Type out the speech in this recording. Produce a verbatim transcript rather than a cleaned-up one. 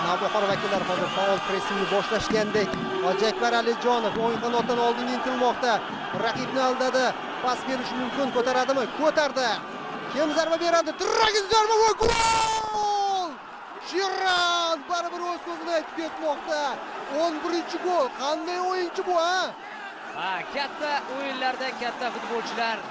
Navbahor vakillari hozir faol pressingni boshlashgandek. Hojiakbar Alijonov o'ng qanotdan oldinga intilmoqda. Raqibni aldadi. Pas berish mumkin, ko'taradimi? Ko'tardi. Kim zarba beradi? Dragiz zarba va gol! Shiran baribir o'z so'zini aytib ketmoqda. o'n birinchi gol. Qanday o'yinchi bu, ha? Ha, katta o'yinlarda katta futbolchilar